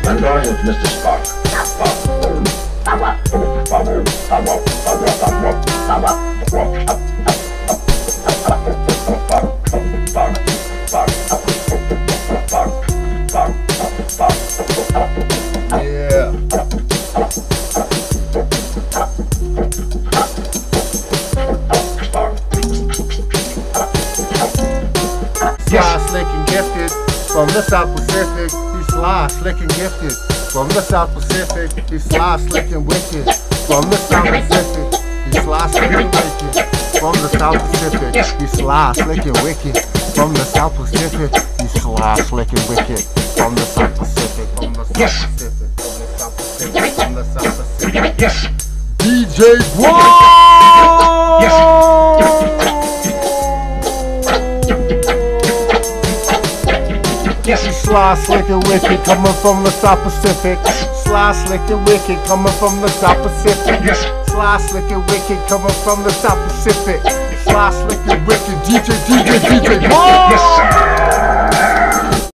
I'm going with Mr. Spock. Yeah. Sly, slick, and gifted from the South Pacific. He's sly, slick, and gifted from the South Pacific. He's sly, slick, and wicked from the South Pacific. He's sly, slick, and wicked from the South Pacific. He's sly, slick, and wicked from the South Pacific. He's sly, slick, and wicked from the South Pacific. From the South Pacific. From the South Pacific. From the South Pacific. Yes. DJ Guam! Yes. Sly, slick, and wicked coming from the South Pacific. Sly, slick, and wicked coming from the South Pacific. Yes. Sly, slick, and wicked coming from the South Pacific. Sly, slick, and wicked. DJ